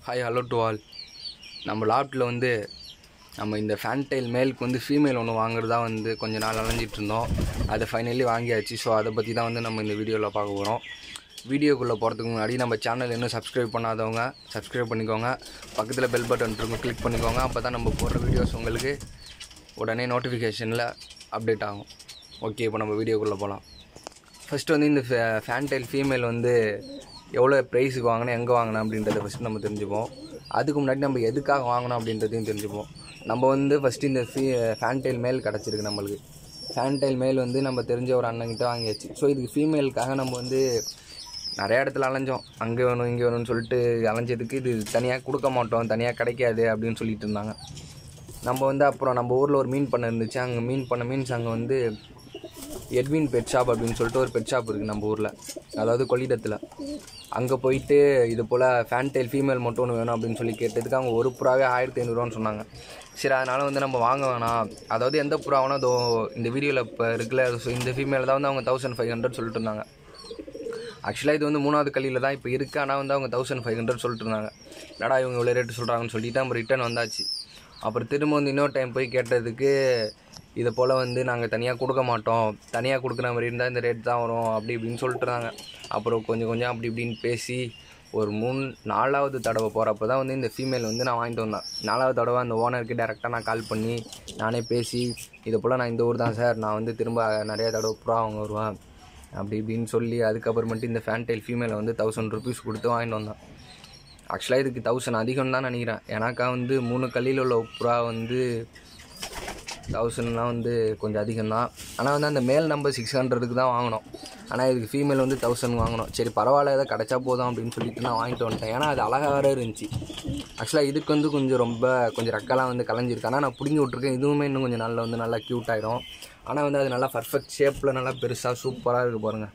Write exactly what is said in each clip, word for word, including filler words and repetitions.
Hi hello to all. நம்ம லாப்டில் வந்து நம்ம இந்த ஃபேன்டைல் மேலுக்கு வந்து ஃபீமேல் ஒன்று வாங்குறதா வந்து கொஞ்சம் நாள் அலைஞ்சிட்டு இருந்தோம். அதை ஃபைனலி வாங்கியாச்சு. ஸோ அதை பற்றி தான் வந்து நம்ம இந்த வீடியோவில் பார்க்க போகிறோம். வீடியோக்குள்ளே போகிறதுக்கு முன்னாடி நம்ம சேனல் இன்னும் சப்ஸ்கிரைப் பண்ணாதவங்க சப்ஸ்கிரைப் பண்ணிக்கோங்க. பக்கத்தில் பெல் பட்டன் இருக்கும், கிளிக் பண்ணிக்கோங்க. அப்போ தான் நம்ம போடுற வீடியோஸ் உங்களுக்கு உடனே நோட்டிஃபிகேஷனில் அப்டேட் ஆகும். ஓகே, இப்போ நம்ம வீடியோக்குள்ளே போகலாம். ஃபஸ்ட்டு வந்து இந்த ஃபே ஃபேன்டைல் ஃபீமேல் வந்து எவ்வளோ ப்ரைஸுக்கு வாங்கினா எங்கே வாங்கினேன் அப்படின்றத ஃபஸ்ட்டு நம்ம தெரிஞ்சுப்போம். அதுக்கு முன்னாடி நம்ம எதுக்காக வாங்கினோம் அப்படின்றதையும் தெரிஞ்சுப்போம். நம்ம வந்து ஃபஸ்ட்டு இந்த ஃபீ ஃபேன்டைல் மேல் கிடச்சிருக்கு நம்மளுக்கு. ஃபேன்டைல் மேல் வந்து நம்ம தெரிஞ்ச ஒரு அண்ணங்கிட்ட வாங்கியாச்சு. ஸோ இதுக்கு ஃபீமேலுக்காக நம்ம வந்து நிறையா இடத்துல அலைஞ்சோம். அங்கே வேணும் இங்கே வேணும்னு சொல்லிட்டு அலைஞ்சதுக்கு இது தனியாக கொடுக்க மாட்டோம், தனியாக கிடைக்காது அப்படின்னு சொல்லிட்டு இருந்தாங்க. நம்ம வந்து அப்புறம் நம்ம ஊரில் ஒரு மீன் பண்ணை இருந்துச்சு. அங்கே மீன் பண்ண மீன்ஸ் அங்கே வந்து எட்வின் பெட் ஷாப் அப்படின்னு சொல்லிட்டு ஒரு பெட் ஷாப் இருக்குது நம்ம ஊரில், அதாவது கொள்ளிடத்தில். அங்கே போயிட்டு இது போல் ஃபேன்டைல் ஃபீமேல் மட்டும் ஒன்று வேணும் அப்படின்னு சொல்லி கேட்டதுக்கு அவங்க ஒரு புறாவே ஆயிரத்தி ஐநூறுரூவான்னு சொன்னாங்க. சரி, அதனால் வந்து நம்ம வாங்க வேணாம், அதாவது எந்த புறாவனா அதோ இந்த வீடியோவில் இப்போ இருக்குல்ல, ஸோ இந்த ஃபீமேல் தான் வந்து அவங்க தௌசண்ட் ஃபைவ் ஹண்ட்ரட் சொல்லிட்டு இருந்தாங்க. ஆக்சுவலாக இது வந்து மூணாவது கல்லியில் தான் இப்போ இருக்குது. ஆனால் வந்து அவங்க தௌசண்ட் ஃபைவ் ஹண்ட்ரட் சொல்லிட்டு இருந்தாங்க. என்னடா இவங்க இவ்வளோ ரேட்டு சொல்கிறாங்கன்னு சொல்லிட்டு நம்ம ரிட்டர்ன் வந்தாச்சு. அப்புறம் திரும்ப வந்து இன்னொரு டைம் போய் கேட்டதுக்கு இதை போல் வந்து நாங்கள் தனியாக கொடுக்க மாட்டோம், தனியாக கொடுக்குற மாதிரி இருந்தால் இந்த ரேட் தான் வரும் அப்படி இப்படின்னு சொல்லிட்டுருந்தாங்க. அப்புறம் கொஞ்சம் கொஞ்சம் அப்படி இப்படின்னு பேசி ஒரு மூணு நாலாவது தடவை போகிறப்ப தான் வந்து இந்த ஃபீமேல் வந்து நான் வாங்கிட்டு வந்தேன். நாலாவது தடவை அந்த ஓனருக்கு டேரெக்டாக நான் கால் பண்ணி நானே பேசி இதை போல் நான் இந்த ஊர் தான் சார், நான் வந்து திரும்ப நிறையா தடவை புறா வாங்க வருவேன் அப்படி இப்படின்னு சொல்லி அதுக்கப்புறமேட்டு இந்த ஃபேன்டைல் ஃபீமேலை வந்து தௌசண்ட் ருபீஸ் கொடுத்து வாங்கிட்டு வந்தேன். ஆக்சுவலாக இதுக்கு தௌசண்ட் அதிகம் தான் நினைக்கிறேன். ஏன்னாக்கா வந்து மூணு கல்லியில் உள்ள புறா வந்து தௌசண்ட்லாம் வந்து கொஞ்சம் அதிகம்தான். ஆனால் வந்து அந்த மேல் நம்பர் சிக்ஸ் ஹண்ட்ரடுக்கு தான் வாங்கினோம். ஆனால் இதுக்கு ஃபீமேல் வந்து தௌசண்ட் வாங்கினோம். சரி பரவாயில்ல, எதாவது கிடச்சா போதும் அப்படின்னு சொல்லிட்டு நான் வாங்கிட்டு வந்துட்டேன். ஏன்னா அது அழகாக வேறு இருந்துச்சு. ஆக்சுவலாக இதுக்கு வந்து கொஞ்சம் ரொம்ப கொஞ்சம் ரெக்கெல்லாம் வந்து கலைஞ்சிருக்கு. ஆனால் நான் பிடிங்கி விட்ருக்கேன். இதுவுமே இன்னும் கொஞ்சம் நாளில் வந்து நல்லா க்யூட் ஆகிடும். ஆனால் வந்து அது நல்லா பர்ஃபெக்ட் ஷேப்பில் நல்லா பெருசாக சூப்பராக இருக்குது பாருங்கள்.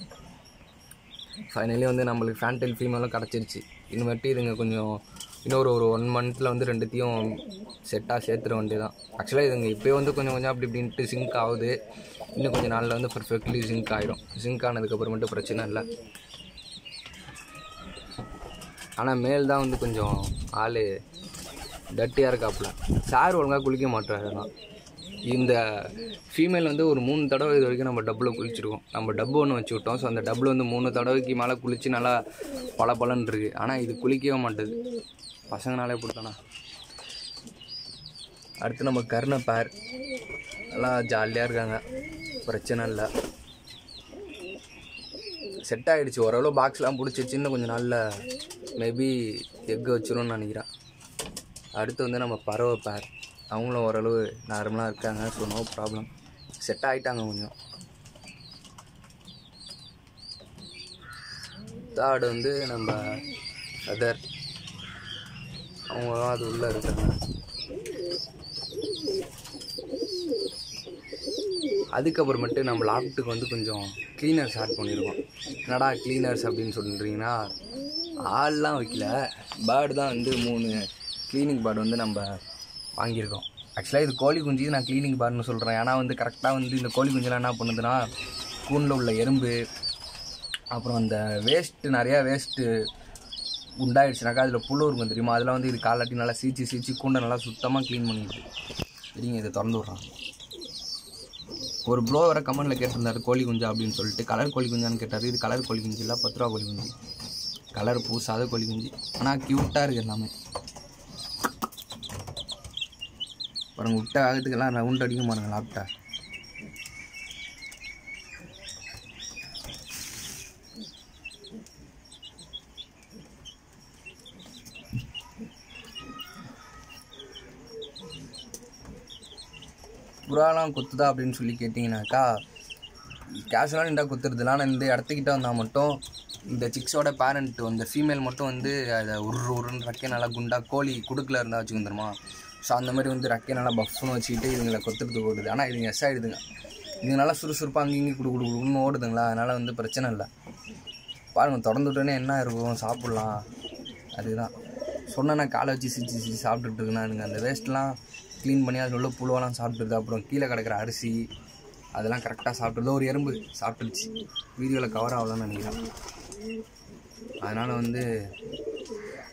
ஃபைனலி வந்து நம்மளுக்கு ஃபேன்டைல் ஃபீமேலும் கிடச்சிருச்சு. இனிமேட்டு இதுங்க கொஞ்சம் இன்னொரு ஒரு ஒன் மந்த்தில் வந்து ரெண்டுத்தையும் செட்டாக சேர்த்துட வேண்டியது தான். ஆக்சுவலாக இதுங்க இப்போ வந்து கொஞ்சம் கொஞ்சம் அப்படி இப்படின்ட்டு சிங்க் ஆகுது. இன்னும் கொஞ்சம் நாளில் வந்து பர்ஃபெக்ட்லி சிங்க் ஆகிடும். சிங்க் ஆனதுக்கப்புறமேட்டு பிரச்சனை இல்லை. ஆனால் மேல் தான் வந்து கொஞ்சம் ஆள் டட்டியாக இருக்காப்புல. சார் ஒழுங்காக குளிக்க மாட்டாரு. தான் இந்த ஃபீமேல் வந்து ஒரு மூணு தடவை இது வரைக்கும் நம்ம டப்பில் குளிச்சுருக்கோம். நம்ம டப்பு ஒன்று வச்சு விட்டோம். ஸோ அந்த டப்பில் வந்து மூணு தடவைக்கு மேலே குளித்து நல்லா பல பலன்னு இருக்குது. ஆனால் இது குளிக்கவே மாட்டேது. பசங்கனாலே பிடித்தானா. அடுத்து நம்ம கர்ண பேர் நல்லா ஜாலியாக இருக்காங்க, பிரச்சனை இல்லை. செட் ஆகிடுச்சு ஓரளவு. பாக்ஸ்லாம் பிடிச்சிச்சு. இன்னும் கொஞ்சம் நாளில் மேபி எக்கு வச்சிரும்னு நினைக்கிறேன். அடுத்து வந்து நம்ம பறவை பேர், அவங்களும் ஓரளவு நார்மலாக இருக்காங்க. ஸோ நோ ப்ராப்ளம், செட் ஆகிட்டாங்க கொஞ்சம். தேர்டு வந்து நம்ம அதர், அவங்களும் அது உள்ளே இருக்காங்க. அதுக்கப்புறமேட்டு நம்ம லாப்டுக்கு வந்து கொஞ்சம் க்ளீனர்ஸ் ஆட் பண்ணியிருக்கோம். என்னடா க்ளீனர்ஸ் அப்படின்னு சொல்லிட்டுறீங்கன்னா, ஆள்லாம் வைக்கல, பேர்டு தான் வந்து மூணு க்ளீனிங் பேர்டு வந்து நம்ம வாங்கியிருக்கோம். ஆக்சுவலாக இது கோழி குஞ்சு நான் க்ளீனிங் பேர்டுன்னு சொல்கிறேன். ஏன்னா வந்து கரெக்டாக வந்து இந்த கோழி குஞ்செலாம் என்ன பண்ணுதுன்னா, கூண்டில் உள்ள எறும்பு அப்புறம் அந்த வேஸ்ட்டு நிறையா வேஸ்ட்டு உண்டாயிடுச்சுனாக்கா அதில் புழு இருக்கும் தெரியுமா, அதெல்லாம் வந்து இது காலாட்டி நல்லா சீச்சி சீச்சி கூண்டை நல்லா சுத்தமாக க்ளீன் பண்ணிடுது. சரிங்க, இதை திறந்து விட்றாங்க. ஒரு ப்ரோ வர கமெண்டில் கேட்டிருந்தாரு கோழி குஞ்சா அப்படின்னு சொல்லிட்டு. கலர் கோழி குஞ்சான்னு கேட்டார். இது கலர் கோழி குஞ்சு இல்லை, பத்து ரூபா கோழி குஞ்சு, கலர் பூசாத கோழி குஞ்சு. ஆனால் க்யூட்டாக இருக்குது எல்லாமே. பாருங்கள், விட்ட ஆகத்துக்கெல்லாம் ரவுண்ட் அடிக்க பாருங்கள் லாப்டா. புறாலாம் குத்துதா அப்படின்னு சொல்லி கேட்டிங்கனாக்கா, கேஷுவலாக நின்றா குத்துறதுல. ஆனால் இந்த இடத்துக்கிட்ட வந்தால் மட்டும் இந்த சிக்ஸோட பேரண்ட் அந்த ஃபீமேல் மட்டும் வந்து அதை உரு உருன்னு ரெக்கை நல்லா குண்டா கோழி குடுக்கில் இருந்தால் வச்சுக்கோங்க தெரியுமா. ஸோ அந்த மாதிரி வந்து ரெக்கை நல்லா பஃப்னு வச்சுக்கிட்டு இதுங்களை கொத்துறது ஓடுது. ஆனால் இதுங்க எஸ் ஆகிடுதுங்க. இதுங்க நல்லா சுறுசுறுப்பாக அங்கே இங்கே குடு குடு குடுன்னு ஓடுதுங்களா. அதனால் வந்து பிரச்சனை இல்லை. பாருங்கள், திறந்து விட்டோன்னே என்ன இருக்கும், சாப்பிட்லாம். அதுதான் சொன்னேன்னா காலை வச்சு சிரிச்சு சிரிச்சு சாப்பிட்டுட்டு இருக்குன்னா அதுங்க அந்த வேஸ்ட்லாம் க்ளீன் பண்ணி அதில் உள்ள புழுவெல்லாம் சாப்பிட்டுருது. அப்புறம் கீழே கிடக்கிற அரிசி அதெல்லாம் கரெக்டாக சாப்பிட்டுருது. ஒரு எறும்பு சாப்பிட்டுருச்சு, வீடியோவில் கவர் ஆகலான்னு நினைக்கிறேன். அதனால் வந்து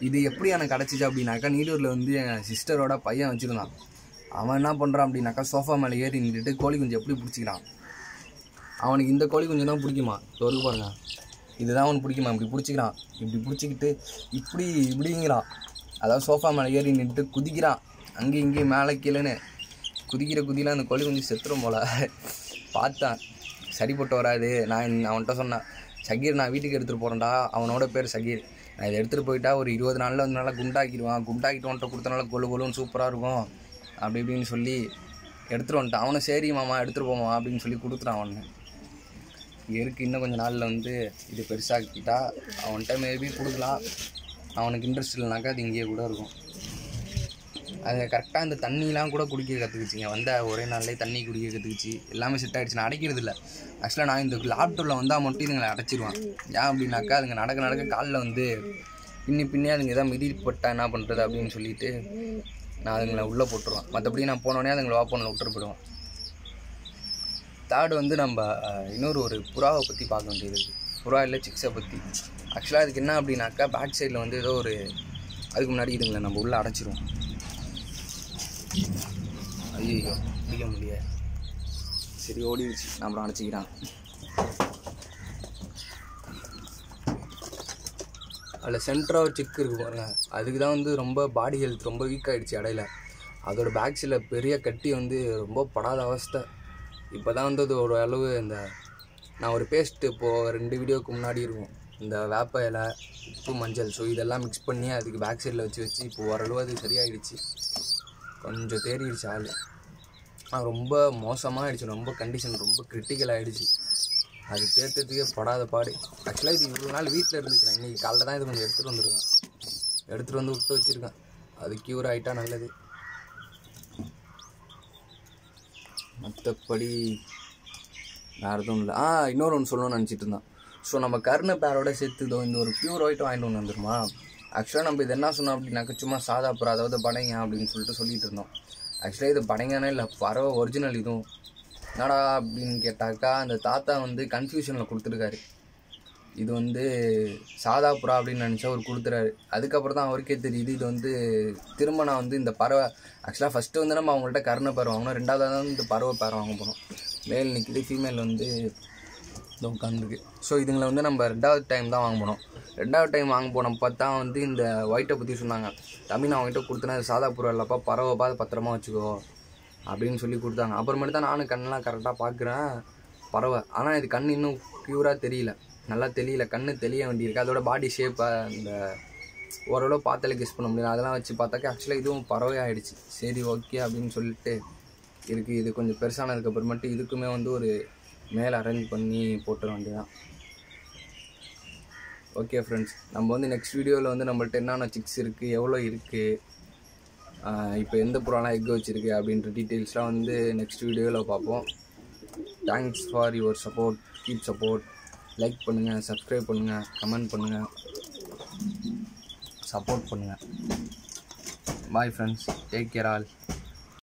இது எப்படி எனக்கு கிடச்சிச்சு அப்படின்னாக்கா, நீடூரில் வந்து என் சிஸ்டரோட பையன் வச்சுருந்தான். அவன் என்ன பண்ணுறான் அப்படின்னாக்கா, சோஃபா மேலே ஏறி நின்றுட்டு கோழி குஞ்சு எப்படி பிடிச்சிக்கிறான். அவனுக்கு இந்த கோழி குஞ்சு தான் பிடிக்குமா, ஒரு பாருங்க, இதுதான் அவனுக்கு பிடிக்குமா. இப்படி பிடிச்சிக்கிறான், இப்படி பிடிச்சிக்கிட்டு இப்படி இப்படிங்கிறான். அதாவது சோஃபா மேலே ஏறி நின்றுட்டு குதிக்கிறான், அங்கேயும் இங்கேயும் மேலே கீழேன்னு குதிக்கிற குதியில் அந்த கோழி குஞ்சு செத்துரும் போல். பார்த்தேன், சரிப்பட்டு வராது. நான் அவன்கிட்ட சொன்னேன், சகீர் நான் வீட்டுக்கு எடுத்துகிட்டு போகிறேன்டா, அவனோட பேர் சகீர், நான் இதை எடுத்துகிட்டு போயிட்டா ஒரு இருபது நாளில் வந்து நல்லா குண்டாக்கிடுவான், குண்டாக்கிட்டு வந்துட்டு கொடுத்தனால கொழு கொழுன்னு சூப்பராக இருக்கும் அப்படி இப்படின்னு சொல்லி எடுத்துகிட்டு வந்துட்டான். அவனை சரி மாமா எடுத்துகிட்டு போமா அப்படின்னு சொல்லி கொடுத்துட்டான். அவனை இருக்கு இன்னும் கொஞ்சம் நாளில் வந்து இது பெருசாக்கிட்டா அவன்கிட்ட மேபி கொடுக்கலாம். அவனுக்கு இன்ட்ரெஸ்ட் இல்லைனாக்கா அது இங்கேயே கூட இருக்கும். அது கரெக்டாக இந்த தண்ணிலாம் கூட குடிக்க கற்றுக்குச்சிங்க. வந்த ஒரே நாள்லேயே தண்ணி குடிக்க கற்றுக்குச்சு, எல்லாமே செட் ஆகிடுச்சு. நான் அடைக்கிறது இல்லை ஆக்சுவலாக, நான் இந்த லாப்டாப்பில் வந்தால் மட்டும் இதுங்களை அடைச்சிடுவேன். ஏன் அப்படின்னாக்கா, அதுங்க நடக்க நடக்க காலில் வந்து பின்னி பின்னி அதுங்க எதாவது மிதிப்பட்டா என்ன பண்ணுறது அப்படின்னு சொல்லிட்டு நான் அதுங்களை உள்ளே போட்டுருவேன். மற்றபடி நான் போனோடனே அதுங்களை வாப்பனில் விட்டுட்டு போயிடுவேன். தேர்டு வந்து நம்ம இன்னொரு ஒரு புறாவை பற்றி பார்க்க வேண்டியது இருக்குது. புறா இல்லை சிக்ஸை பற்றி. ஆக்சுவலாக அதுக்கு என்ன அப்படின்னாக்கா, பேக் சைடில் வந்து ஏதோ ஒரு அதுக்கு முன்னாடி இதுங்களை நம்ம உள்ளே அடைச்சிருவோம். ஐயோ பிடிக்க முடியாது, சரி ஓடிடுச்சு, நான் அப்புறம் அடைச்சிக்கிறான். அதில் சென்டராக ஒரு சிக்கு இருக்கு பாருங்க, அதுக்கு தான் வந்து ரொம்ப பாடி ஹெல்த் ரொம்ப வீக் ஆகிடுச்சு இடையில. அதோட பேக்ஸில் பெரிய கட்டி வந்து ரொம்ப படாத அவஸ்தை. இப்போ தான் வந்து அது ஒரு அளவு இந்த நான் ஒரு பேஸ்ட்டு இப்போது ரெண்டு வீடியோவுக்கு முன்னாடி இருக்கும், இந்த வேப்ப இலை உப்பு மஞ்சள் ஸோ இதெல்லாம் மிக்ஸ் பண்ணி அதுக்கு பேக் சைடில் வச்சு வச்சு இப்போ ஓரளவு அது சரியாயிடுச்சு, கொஞ்சம் தேறிடுச்சு ஆள். ஆனால் ரொம்ப மோசமாக ஆகிடுச்சு, ரொம்ப கண்டிஷன் ரொம்ப கிரிட்டிக்கல் ஆகிடுச்சு. அது தேர்த்ததுக்கே படாத பாடு. ஆக்சுவலாக இது இவ்வளோ நாள் வீட்டில் இருந்துக்கிறேன், இன்றைக்கி காலைல தான் இது கொஞ்சம் எடுத்துகிட்டு வந்துருக்கேன், எடுத்துகிட்டு வந்து விட்டு வச்சுருக்கேன். அது க்யூர் ஆகிட்டா நல்லது. மற்றபடி வேறு எதுவும் இல்லை. ஆ இன்னொரு ஒன்று சொல்லணும்னு நினச்சிட்டு இருந்தேன். ஸோ நம்ம கருணை பேரோட சேர்த்துதோ இந்த ஒரு ப்யூர் ஒயிட் வாங்கிட்டு ஒன்று வந்துருமா. ஆக்சுவலாக நம்ம இது என்ன சொன்னோம் அப்படின்னாக்க, சும்மா சாதா புறா, அதாவது படைங்க அப்படின்னு சொல்லிட்டு சொல்லிட்டு இருந்தோம். ஆக்சுவலாக இது படைங்கனே இல்லை, பறவை ஒரிஜினல். இதுவும் என்னடா அப்படின்னு கேட்டாக்கா, அந்த தாத்தா வந்து கன்ஃபியூஷனில் கொடுத்துருக்காரு. இது வந்து சாதா புறா அப்படின்னு நினச்சா அவர் கொடுத்துறாரு. அதுக்கப்புறம் தான் அவருக்கே தெரியுது இது வந்து திரும்ப நான் வந்து இந்த பறவை ஆக்சுவலாக ஃபஸ்ட்டு வந்து நம்ம அவங்கள்ட்ட கருணை பேர் வாங்கணும், ரெண்டாவது தான் இந்த பறவை பேர் வாங்க போனோம். மேல் நிற்கிது, ஃபீமேல் வந்து உட்காந்துருக்கு. ஸோ இதுங்களை வந்து நம்ம ரெண்டாவது டைம் தான் வாங்க போனோம். ரெண்டாவது டைம் வாங்க போனோம் பார்த்தா வந்து இந்த ஒயிட்டை பற்றி சொன்னாங்க. தம்பி நான் அவங்ககிட்ட கொடுத்தேன்னா அது சாதா புறா இல்லைப்பா, பறவை பார்த்து பத்திரமா வச்சுக்கோ அப்படின்னு சொல்லி கொடுத்தாங்க. அப்புறமேட்டு தான் நானும் கண்ணெலாம் கரெக்டாக பார்க்குறேன் பறவை. ஆனால் இது கண் இன்னும் ப்யூராக தெரியல, நல்லா தெரியல, கண் தெரிய வேண்டியிருக்கு. அதோட பாடி ஷேப்பை இந்த ஓரளவு பார்த்தாலே கெஸ் பண்ண முடியல. அதெல்லாம் வச்சு பார்த்தாக்கா ஆக்சுவலாக இதுவும் பறவை ஆகிடுச்சு. சரி ஓகே அப்படின்னு சொல்லிட்டு இருக்குது. இது கொஞ்சம் பெருசானதுக்கப்புறமேட்டு இதுக்குமே வந்து ஒரு மேலே அரேஞ்ச் பண்ணி போட்டுற வேண்டியதான். ஓகே ஃப்ரெண்ட்ஸ், நம்ம வந்து நெக்ஸ்ட் வீடியோவில் வந்து நம்மள்ட்ட என்னென்ன சிக்ஸ் இருக்குது, எவ்வளோ இருக்குது, இப்போ எந்த புறாலாம் எக் வச்சுருக்கு அப்படின்ற டீட்டெயில்ஸ்லாம் வந்து நெக்ஸ்ட் வீடியோவில் பார்ப்போம். Thanks for your support, keep support, like பண்ணுங்கள், சப்ஸ்கிரைப் பண்ணுங்கள், கமெண்ட் பண்ணுங்கள், சப்போர்ட் பண்ணுங்கள். Bye friends, take care all.